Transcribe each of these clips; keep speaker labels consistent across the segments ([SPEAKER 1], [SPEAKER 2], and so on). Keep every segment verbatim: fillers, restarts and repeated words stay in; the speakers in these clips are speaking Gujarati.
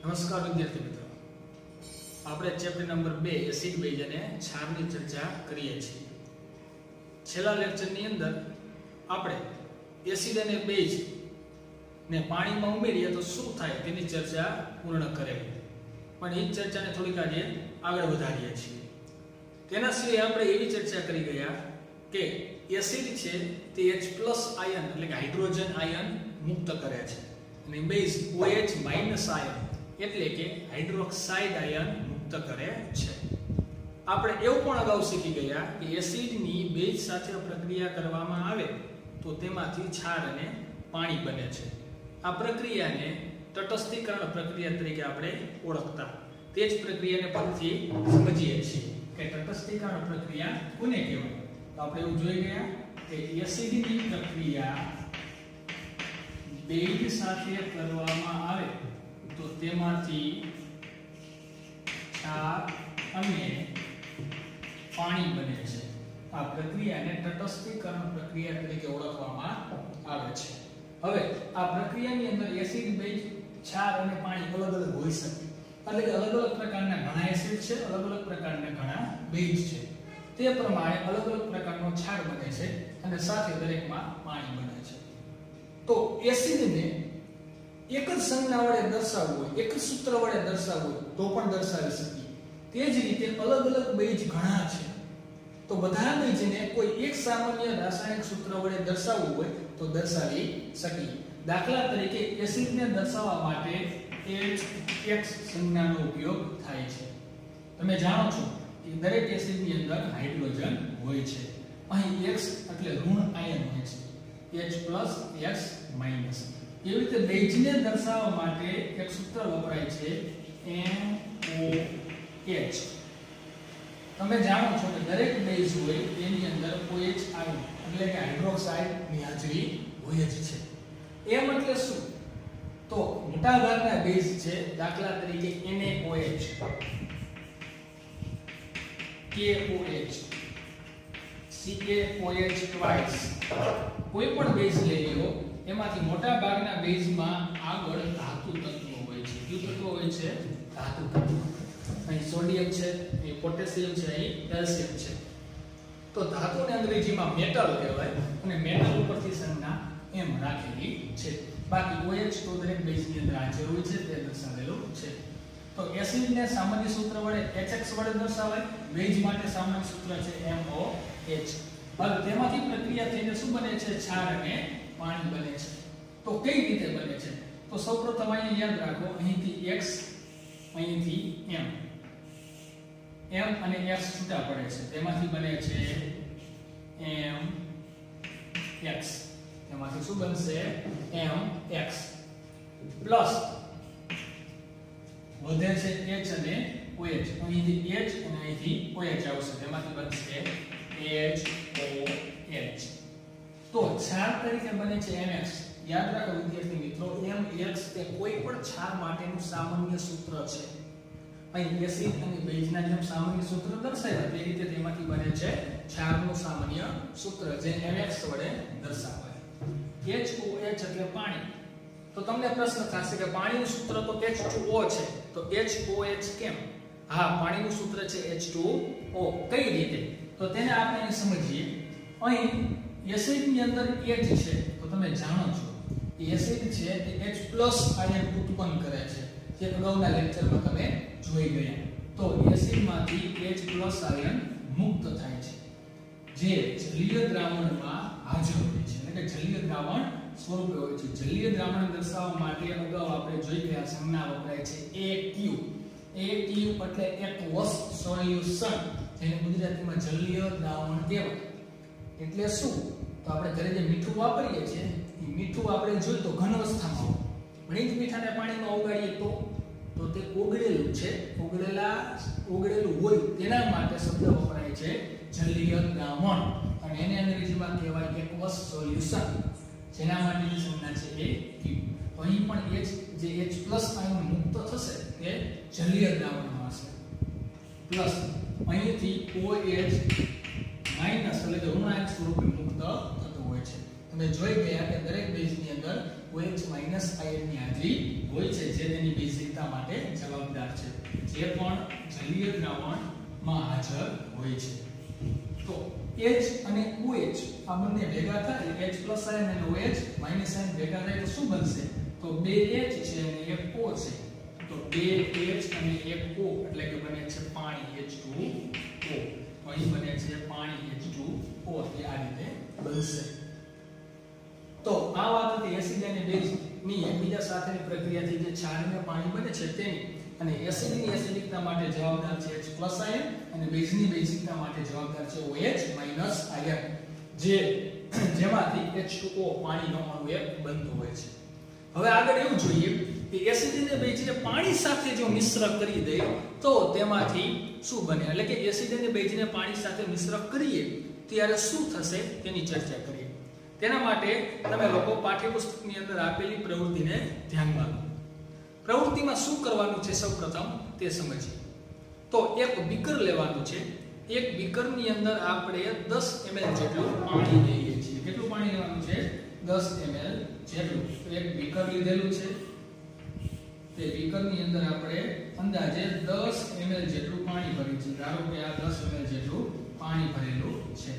[SPEAKER 1] નમસ્કાર વિદ્યાર્થી મિત્રો, આપણે ચેપ્ટર નંબર બે એસિડ બેઝ અને ક્ષારની ચર્ચા કરીએ છીએ. છેલ્લા લેક્ચરની અંદર આપણે એસિડ અને બેઝ ને પાણીમાં ઉમેરીએ તો શું થાય તેની ચર્ચા પૂર્ણ કરેલી, પણ એ ચર્ચાને થોડીક આજે આગળ વધારીએ છીએ. તેના સિવાય આપણે એવી ચર્ચા કરી ગયા કે એસિડ છે તે H પ્લસ આયન એટલે કે હાઇડ્રોજન આયન મુક્ત કરે છે અને બેઝ OH માઇનસ આયન એટલે કે હાઇડ્રોક્સાઇડ આયન મુક્ત કરે છે. આપણે એવું પણ અગાઉ શીખી ગયા કે એસિડની બેઝ સાથે પ્રક્રિયા કરવામાં આવે તો તેમાંથી ક્ષાર અને પાણી બને છે. આ પ્રક્રિયાને તટસ્થીકરણ પ્રક્રિયા તરીકે આપણે ઓળખતા. તે જ પ્રક્રિયાને પરથી સમજીએ છીએ કે તટસ્થીકરણ પ્રક્રિયા કોને કહેવાય. તો આપણે એવું જોઈ ગયા કે એસિડની પ્રક્રિયા બેઝ સાથે કરવામાં આવે તો તેમાંથી ક્ષાર અને પાણી બને છે. આ પ્રક્રિયાને તટસ્થીકરણ પ્રક્રિયા તરીકે ઓળખવામાં આવે છે. હવે આ પ્રક્રિયાની અંદર એસિડ બેઝ ક્ષાર અને પાણી અલગ અલગ હોઈ શકે, એટલે કે અલગ અલગ પ્રકારના ઘણા એસિડ છે, અલગ અલગ પ્રકારના ઘણા બેઝ છે. તે પ્રમાણે અલગ અલગ પ્રકારનો ક્ષાર બને છે અને સાથે દરેકમાં પાણી બને છે. તો એસિડને એક જ સંજ્ઞા વડે દર્શાવવું હોય, એક જ સૂત્ર વડે દર્શાવવું હોય તો પણ દર્શાવી શકીએ. તે જ રીતે અલગ અલગ બેઝ ઘણા છે તો બધા બેઝને કોઈ એક સામાન્ય રાસાયણિક સૂત્ર વડે દર્શાવવું હોય તો દર્શાવી શકીએ. દાખલા તરીકે એસિડને દર્શાવવા માટે H સંજ્ઞાનો ઉપયોગ થાય છે. તમે જાણો છો કે દરેક એસિડની અંદર હાઇડ્રોજન હોય છે. અહીં X એટલે ઋણ આયન હોય છે, H પ્લસ X માઇનસ. એવી રીતે બેઝને દર્શાવવા માટે એક સૂત્ર વપરાય છે એમ ઓ એચ. તમે જાણો છો કે દરેક બેઝ હોય તેની અંદર OH આયન એટલે કે હાઇડ્રોક્સાઇડ ની હાજરી હોય જ છે. એમ એટલે શું? તો મોટા ભાગના બેઝ છે, દાખલા તરીકે NaOH, KOH, CaOH ટ્વાઇસ, કોઈ પણ બેઝ લઈ લો એમાંથી મોટા ભાગના બેઝમાં આગળ ધાતુ તત્વો હોય છે. કયું તત્વો હોય છે? ધાતુ તત્વો. અહીં સોડિયમ છે, અહીં પોટેશિયમ છે, અહીં કેલ્શિયમ છે. તો ધાતુને અંગ્રેજીમાં મેટલ કહેવાય અને મેટલ ઉપરથી સંજ્ઞા એમ રાખેલી છે. બાકી OH તો દરેક બેઝની અંદર હાજર હોય છે તે દર્શાવેલું છે. તો એસિડને સામાન્ય સૂત્ર વડે H X વડે દર્શાવાય, બેઝ માટે સામાન્ય સૂત્ર છે MOH. હવે તેમાંથી પ્રક્રિયા થઈને શું બને છે? ક્ષાર અને પાણી બને છે. તો કઈ રીતે બને છે? તો સૌપ્રથમ અહીંયા યાદ રાખો, અહીંથી X, અહીંથી M, M અને X છૂટા પડે છે, તેમાંથી બને છે M X. તેમાંથી શું બનશે? M X પ્લસ વધે છે H અને OH, અહીંથી H અને અહીંથી OH આવશે, તેમાંથી બનશે H O H. તો ક્ષાર તરીકે બને છે M X. યાદ રાખો વિદ્યાર્થી મિત્રો, M X એ કોઈ પણ ક્ષાર માટેનું સામાન્ય સૂત્ર છે. અહીં એસિડ અને બેઝના જેમ સામાન્ય સૂત્ર દર્શાવ્યા તે રીતે તેમાંથી બને છે ક્ષારનું સામાન્ય સૂત્ર જે M X વડે દર્શાવાય. H O H એટલે પાણી. તો તમને પ્રશ્ન થશે કે પાણીનું સૂત્ર તો H two O છે, તો H O H કેમ? હા, પાણીનું સૂત્ર છે H two O. કઈ રીતે? તો તેને આપણે અહીં સમજીએ. અહીં એસિડની અંદર H છે તો તમે જાણો છો કે એસિડ છે તે H પ્લસ આયન ઉત્પન્ન કરે છે, જે અગાઉના લેક્ચરમાં તમે જોઈ ગયા. તો એસિડમાંથી H પ્લસ આયન મુક્ત થાય છે જે જલીય દ્રાવણમાં હાજર હોય છે, એટલે કે જલીય દ્રાવણ સ્વરૂપે હોય છે. જલીય દ્રાવણ દર્શાવવા માટે અગાઉ આપણે જોઈ ગયા સંજ્ઞા વપરાય છે A Q. A Q એટલે aqueous solution, જેને ગુજરાતીમાં જલીય દ્રાવણ કહેવાય. એટલે શું? તો આપણે ઘરે જે મીઠું વાપરીએ છીએ એ મીઠું આપણે જોઈએ તો ઘન અવસ્થામાં હોય, પણ એ જ મીઠાને પાણીમાં ઓગાળીએ તો તો તે ઓગળેલું છે, ઓગળેલા ઓગળેલું હોય તેના માટે શબ્દ વપરાય છે જલીય દ્રાવણ, અને એને અંગ્રેજીમાં કહેવાય aqueous solution, જેના માટેની સંજ્ઞા છે A Q. તો અહીં પણ H જે H પ્લસ આયન મુક્ત થશે તે જલીય દ્રાવણમાં હશે, પ્લસ અહીંથી OH માઇનસ એટલે કે ઋણ આયન સ્વરૂપે મુક્ત થતું હોય છે. તમે જોઈ ગયા કે દરેક બેઝની અંદર OH માઈનસ આયન ની હાજરી હોય છે જે તેની બેઝિકતા માટે જવાબદાર છે, જે પણ જલીય દ્રાવણમાં હાજર હોય છે. તો H અને OH આ બંને ભેગા થાય H પ્લસ આયન અને OH માઈનસ આયન ભેગા થાય તો શું બનશે? તો બે H છે અને એક O છે. તો બે H અને એક O એટલે કે બને છે પાણી H ટુ O. તો અહીં બને છે પાણી H ટુ O એટલે આ રીતે બનશે. તો આ વાત હતી એસિડ અને બેઝ ની એકબીજા સાથેની પ્રક્રિયાથી જે ક્ષાર અને પાણી બને છે તેની, અને એસિડ ની એસિડિકતા માટે જવાબદાર છે H પ્લસ આયન અને બેઝ ની બેઝિકતા માટે જવાબદાર છે OH માઈનસ આયન, જે જેમાંથી H ટુ O પાણીનો અણુ એક બનતો હોય છે. હવે આગળ એવું જોઈએ કે એસિડ અને બેઝને પાણી સાથે જો મિશ્ર કરી દે તો તેમાંથી શું બને, એટલે કે એસિડ અને બેઝને પાણી સાથે મિશ્ર કરીએ ત્યારે શું થશે તેની ચર્ચા કરીએ. તેના માટે તમે લોકો પાઠ્યપુસ્તકની અંદર આપેલી પ્રવૃત્તિને ધ્યાનમાં લો. પ્રવૃત્તિમાં શું કરવાનું છે સૌપ્રથમ તે સમજીએ. તો એક બીકર લેવાનું છે. એક બીકરની અંદર આપણે દસ એમએલ જેટલું પાણી લઈએ છીએ. કેટલું પાણી લેવાનું છે? દસ એમએલ જેટલું. તો એક બીકર લીધેલું છે. તે બીકરની અંદર આપણે અંદાજે દસ એમએલ જેટલું પાણી ભરીએ છીએ. ધારો કે આ દસ એમએલ જેટલું પાણી ભરેલું છે.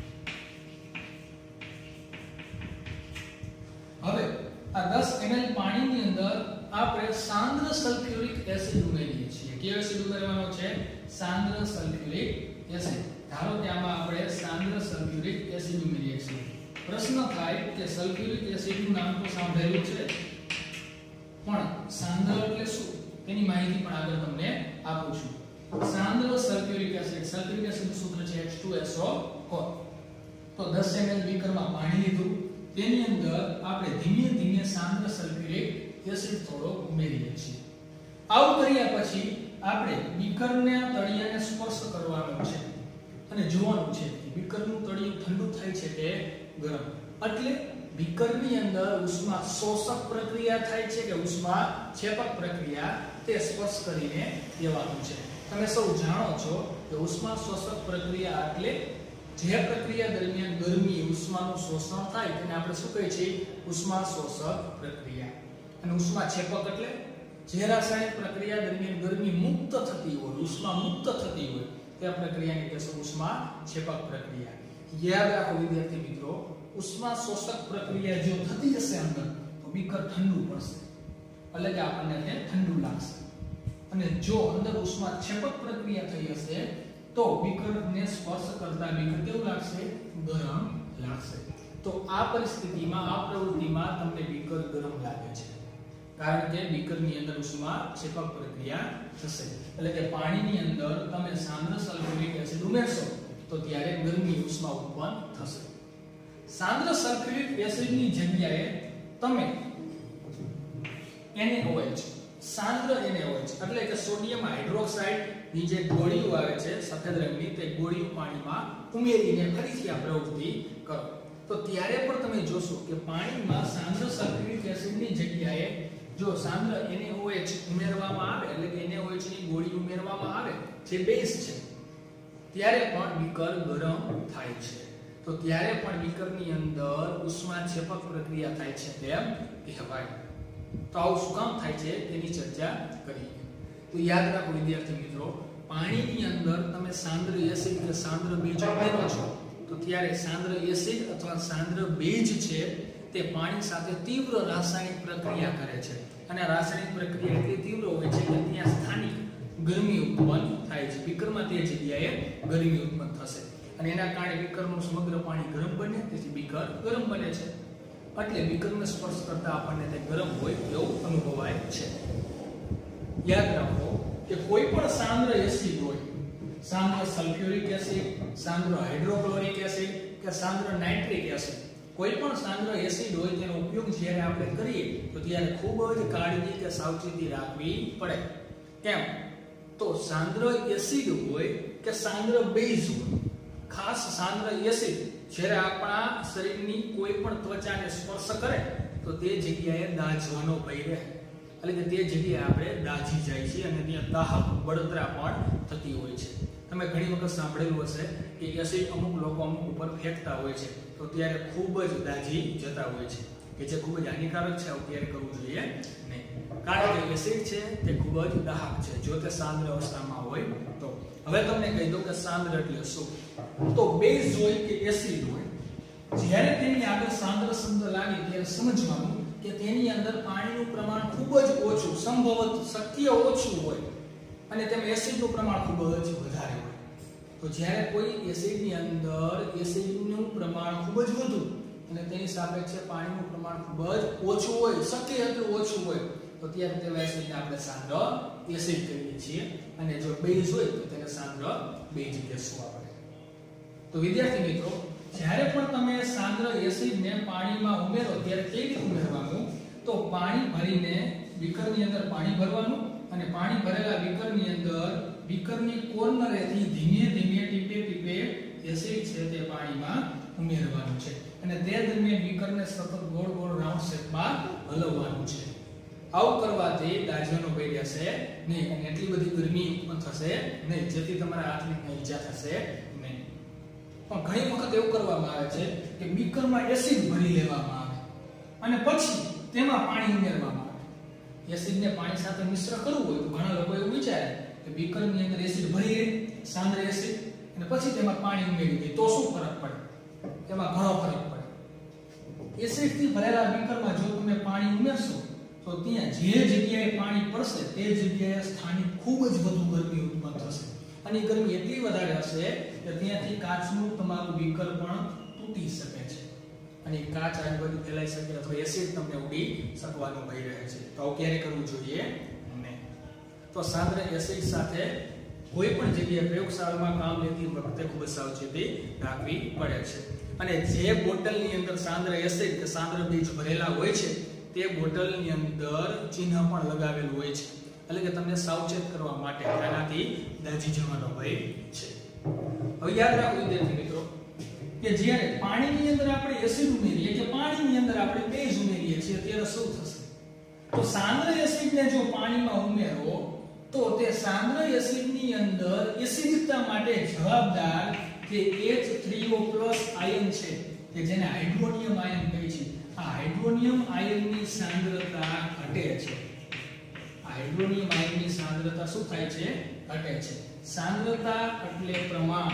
[SPEAKER 1] હવે આ દસ એમએલ પાણીની અંદર આપણે સાંદ્ર સલ્ફ્યુરિક એસિડ ઉમેરીએ છીએ. કયો એસિડ ઉમેરવાનો છે? સાંદ્ર સલ્ફ્યુરિક એસિડ. ધારો કે આમાં આપણે સાંદ્ર સલ્ફ્યુરિક એસિડ ઉમેરીએ છીએ. પ્રશ્ન થાય કે સલ્ફ્યુરિક એસિડનું નામ તો સાંભળેલું છે, પણ સાંદ્ર એટલે શું તેની માહિતી પણ આગળ તમને આપું છું. સાંદ્ર સલ્ફ્યુરિક એસિડ, સલ્ફ્યુરિક એસિડનું સૂત્ર છે H two S O four. તો દસ એમએલ બીકરમાં પાણી લીધું, તેની અંદર આપણે ધીમે ધીમે સાંદ્ર સલ્ફ્યુરિક એસિડ થોડો ઉમેરીએ છીએ. આવું કર્યા પછી આપણે બીકરના તળિયાને સ્પર્શ કરવાનો છે અને જોવાનું છે કે બીકરનું તળિયું ઠંડુ થાય છે કે ગરમ. એટલે બીકરની અંદર ઉષ્મા શોષક પ્રક્રિયા થાય છે કે ઉષ્મા છેપક પ્રક્રિયા, તે સ્પર્શ કરીને દેવાનું છે. તમે સૌ જાણો છો કે ઉષ્મા શોષક પ્રક્રિયા એટલે જે પ્રક્રિયા દરમિયાન ગરમી ઉષ્માનું શોષણ થાય તેને આપણે શું કહીએ છીએ? ઉષ્મા શોષક પ્રક્રિયા. અને ઉષ્મા છેપક એટલે જે રાસાયણિક પ્રક્રિયા દરમિયાન ગરમી મુક્ત થતી હોય, ઉષ્મા મુક્ત થતી હોય તે પ્રક્રિયાને કહેવાય ઉષ્મા છેપક પ્રક્રિયા. યાદ રાખો વિદ્યાર્થી મિત્રો, ઉષ્મા શોષક પ્રક્રિયા જો થતી હશે અંદર તો બીકર ઠંડુ પડશે, એટલે કે આપણને તે ઠંડુ લાગશે. અને જો અંદર ઉષ્મા છેપક પ્રક્રિયા થઈ હશે તો બીકરને સ્પર્શ કરતા બીકર કેવું લાગશે? ગરમ લાગશે. તો આ પરિસ્થિતિમાં, આ પ્રવૃત્તિમાં તમને બીકર ગરમ લાગે છે, કારણ કે બીકરની અંદર ઉષ્મા છેપક પ્રક્રિયા થશે. એટલે કે પાણીની અંદર તમે સાંદ્ર સલ્ફ્યુરિક એસિડ ઉમેરશો તો ત્યારે ગરમી ઉષ્મા ઉત્પન્ન થશે. સાંદ્ર સલ્ફ્યુરિક એસિડની જગ્યાએ તમે NaOH, સાંદ્ર NaOH એટલે કે સોડિયમ હાઇડ્રોક્સાઇડ ની જે ગોળીઓ આવે છે સફેદ રંગની, તે ગોળીઓ પાણીમાં ઉમેરીને ફરીથી આ પ્રવૃત્તિ કરો તો ત્યારે પણ તમે જોશો કે પાણીમાં સાંદ્ર સલ્ફ્યુરિક એસિડની જગ્યાએ જો સાંદ્ર NaOH ઉમેરવામાં આવે, એટલે કે NaOH ની ગોળી ઉમેરવામાં આવે જે બેઝ છે, ત્યારે પણ બીકર ગરમ થાય છે. તો ત્યારે પણ બીકરની અંદર ઉષ્મા છેપક પ્રક્રિયા થાય છે તેમ કહેવાય. તો આવું શું કામ થાય છે તેની ચર્ચા કરીએ. તો યાદ રાખો વિદ્યાર્થી મિત્રો, પાણીની અંદર તમે સાંદ્ર એસિડ કે સાંદ્ર બેઝ ઉમેરો છો તો ત્યારે સાંદ્ર એસિડ અથવા સાંદ્ર બેઝ છે તે પાણી સાથે તીવ્ર રાસાયણિક પ્રક્રિયા કરે છે. અને રાસાયણિક પ્રક્રિયા એટલી તીવ્ર હોય છે કે ત્યાં સ્થાનિક ગરમી ઉત્પન્ન થાય છે. બીકરમાં તે જગ્યાએ ગરમી ઉત્પન્ન થશે અને એના કારણે બીકરનું સમગ્ર પાણી ગરમ બને, તેથી બીકર ગરમ બને છે. એટલે બીકરને સ્પર્શ કરતા આપણને તે ગરમ હોય એવું અનુભવાય છે. યાદ રાખો કે કોઈ પણ સાંદ્ર એસિડ હોય, સાંદ્ર સલ્ફ્યુરિક એસિડ, સાંદ્ર હાઇડ્રોક્લોરિક એસિડ કે સાંદ્ર નાઇટ્રિક એસિડ, કોઈ પણ સાંદ્ર એસિડ હોય તેનો ઉપયોગ જ્યારે આપણે કરીએ તો ત્યારે ખૂબ જ કાળજી કે સાવચેતી રાખવી પડે. કેમ? તો સાંદ્ર એસિડ હોય કે સાંદ્ર બેઝ હોય, ખાસ સાંદ્ર એસિડ જ્યારે આપણા શરીરની કોઈ પણ ત્વચાને સ્પર્શ કરે તો તે જગ્યાએ દાઝવાનો ભય રહે, એટલે કે તે જગ્યાએ આપણે દાઝી જાય છે અને ત્યાં દાહક બળતરા પણ થતી હોય છે. તમે ઘણી વખત સાંભળેલું હશે કે એસિડ અમુક લોકો અમુક ઉપર ફેંકતા હોય છે તો ત્યારે ખૂબ જ દાઝી જતા હોય છે. કે જે ખૂબ જ હાનિકારક છે, આવું ક્યારે કરવું જોઈએ નહીં. કારણ કે એસિડ છે તે ખૂબ જ દાહક છે જો તે સાંદ્ર અવસ્થામાં હોય તો. હવે તમને કહી દઉં કે સાંદ્ર એટલે શું. તો બેઝ હોય કે એસિડ હોય, જ્યારે તેની આગળ સાંદ્ર શબ્દ લાગે ત્યારે સમજવાનું કે તેની અંદર પાણીનું પ્રમાણ ખૂબ જ ઓછું, સંભવત શક્ય ઓછું હોય અને તેમાં એસિડનું પ્રમાણ ખૂબ જ વધારે હોય. તો જ્યારે કોઈ એસિડની અંદર એસિડનું પ્રમાણ ખૂબ જ વધુ અને તેની સાપેક્ષે પાણીનું પ્રમાણ ખૂબ જ ઓછું હોય, શક્ય એટલું ઓછું હોય, તો ત્યારે તેવા એસિડને આપણે સાંદ્ર એસિડ કહીએ છીએ. અને જો બેઝ હોય તો તેને સાંદ્ર બેઝ કહેશું આપણે. તો વિદ્યાર્થી મિત્રો, જ્યારે પણ તમે સાંદ્ર એસિડને પાણીમાં ઉમેરો ત્યારે કેવી રીતે ઉમેરવાનું? તો પાણી ભરીને બીકરની અંદર પાણી ભરવાનું અને પાણી ભરેલા બીકરની અંદર બીકરની કોર્નરેથી ધીમે ધીમે ટીપે ટીપે એસિડ છે તે પાણીમાં ઉમેરવાનું છે અને તે દરમિયાન બીકરને સતત ગોળ ગોળ રાઉન્ડ શેપમાં હલવવાનું છે. આવું કરવાથી દાઝવાનો ભય રહેશે નહીં અને એટલી બધી ગરમી ઉત્પન્ન થશે નહીં જેથી તમારા હાથને કંઈ ઈજા થશે નહીં. પણ ઘણી વખત એવું કરવામાં આવે છે કે બીકરમાં એસિડ ભરી લેવામાં આવે અને પછી તેમાં પાણી ઉમેરવામાં આવે. એસિડને પાણી સાથે મિશ્ર કરવું હોય તો ઘણા લોકો એવું વિચારે કે બીકરની અંદર એસિડ ભરી લે, સાંદ્ર એસિડ, અને પછી તેમાં પાણી ઉમેરી દે તો શું ફરક પડે? તેમાં ઘણો ફરક પડે. એસિડથી ભરેલા બીકરમાં જો તમે પાણી ઉમેરશો તો ત્યાં જે જગ્યાએ પાણી પડશે તે જગ્યાએ સ્થાનિક ખૂબ જ વધુ ગરમી ઉત્પન્ન થશે અને ગરમી એટલી વધારે હશે કે ત્યાંથી કાચનું તમારું બીકર પણ તૂટી શકે છે અને કાચ આજુબાજુ ફેલાઈ શકે અથવા એસિડ તમને ઉડી શકવાનો ભય રહે છે. તો આવું ક્યારે કરવું જોઈએ નહીં. તો સાંદ્ર એસિડ સાથે કોઈ પણ જગ્યાએ પ્રયોગશાળામાં કામ લેતી વખતે ખૂબ જ સાવચેતી રાખવી પડે છે. અને જે બોટલની અંદર સાંદ્ર એસિડ કે સાંદ્ર બીજ ભરેલા હોય છે તે બોટલની અંદર ચિહ્ન પણ લગાવેલું હોય છે, એટલે કે તમને સાવચેત કરવા માટે, તેનાથી દાઝી જવાનો ભય છે. હવે યાદ રાખો વિદ્યાર્થી મિત્રો કે જ્યારે પાણીની અંદર આપણે એસિડ ઉમેરીએ કે પાણીની અંદર આપણે બેઝ ઉમેરીએ છીએ ત્યારે શું થશે? તો સાંદ્ર એસિડને જો પાણીમાં ઉમેરો તો તે સાંદ્ર એસિડની અંદર એસિડિકતા માટે જવાબદાર જે H three O plus ion છે કે જેને હાઇડ્રોનિયમ આયન કહે છે, આ હાઇડ્રોનિયમ આયનની સાંદ્રતા ઘટે છે. હાઇડ્રોનિયમ આયનની સાંદ્રતા શું થાય છે? ઘટે છે. સાંદ્રતા એટલે પ્રમાણ.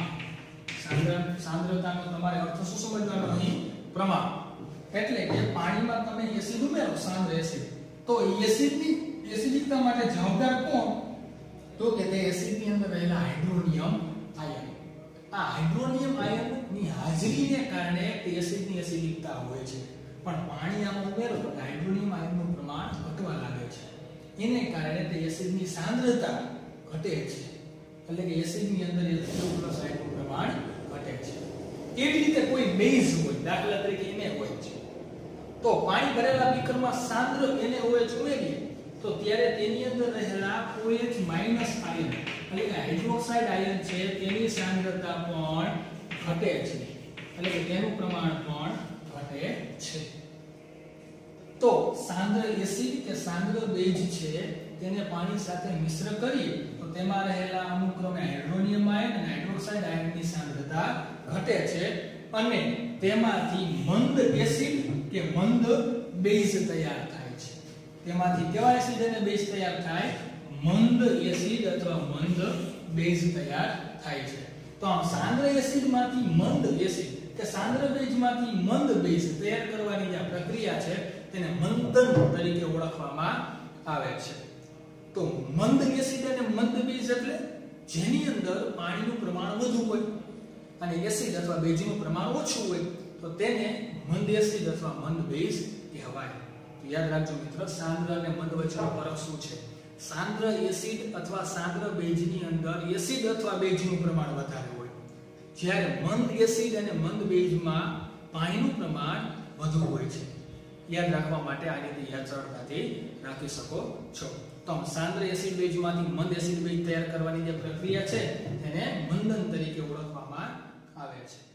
[SPEAKER 1] સાંદ્રતાનો તમારે અર્થ શું સમજવાનો અહીં? પ્રમાણ. એટલે કે પાણીમાં તમે એસિડ ઉમેરો, સાંદ્ર એસિડ, તો એસિડની એસિડિકતા માટે જવાબદાર કોણ? તો કે તે એસિડની અંદર રહેલા હાઇડ્રોનિયમ આયન. આ હાઇડ્રોનિયમ આયનની હાજરીને કારણે તે એસિડની એસિડિકતા હોય છે. પણ પાણી આમાં ઉમેરો તો હાઇડ્રોનિયમ આયનનું પ્રમાણ ઘટવા લાગે છે. એને કારણે તે એસિડની સાંદ્રતા ઘટે છે, એટલે કે એસિડની અંદર એચ નું પ્રમાણ ઘટે છે. એવી રીતે કોઈ બેઝ હોય, દાખલા તરીકે એને હોય છે, તો પાણી ભરેલા બીકરમાં સાંદ્ર એને OH ઉમેરીએ તો ત્યારે તેની અંદર રહેલા OH માઈનસ આયન, એટલે કે હાઇડ્રોક્સાઇડ આયન છે, તેની સાંદ્રતા પણ ઘટે છે, એટલે કે તેનું પ્રમાણ પણ ઘટે છે. તો સાંદ્ર એસિડ કે સાંદ્ર બેઝ છે તેને પાણી સાથે મિશ્ર કરીએ તો તેમાં રહેલા અનુક્રમે હાઇડ્રોનિયમ આયન અને હાઇડ્રોક્સાઇડ આયનની સાંદ્રતા ઘટે છે અને તેમાંથી મંદ એસિડ કે મંદ બેઝ તૈયાર થાય છે. તેમાંથી કેવા એસિડ અને બેઝ તૈયાર થાય? મંદ એસિડ અથવા મંદ બેઝ તૈયાર થાય છે. તો આમ સાંદ્ર એસિડમાંથી મંદ એસિડ કે સાંદ્ર બેઝમાંથી મંદ બેઝ તૈયાર કરવાની જે પ્રક્રિયા છે તેને મંદન તરીકે ઓળખવામાં આવે છે. તો મંદ એસિડ અને મંદ બેઝ એટલે જેની અંદર પાણીનું પ્રમાણ વધુ હોય અને એસિડ અથવા બેઝનું પ્રમાણ ઓછું હોય તો તેને મંદ એસિડ અથવા મંદ બેઝ કહેવાય. તો યાદ રાખજો મિત્રો, સાંદ્ર અને મંદ વચ્ચેનો ફરક શું છે? સાંદ્ર એસિડ અથવા સાંદ્ર બેઝની અંદર એસિડ અથવા બેઝનું પ્રમાણ વધારે હોય, જ્યારે મંદ એસિડ અને મંદ બેઝમાં પાણીનું પ્રમાણ વધુ હોય છે. યાદ રાખવા માટે આ રીતે યાદ સરળતાથી રાખી શકો છો. તો સાંદ્ર એસિડ બેઝમાંથી મંદ એસિડ બેઝ તૈયાર કરવાની જે પ્રક્રિયા છે તેને મંદન તરીકે ઓળખવામાં આવે છે.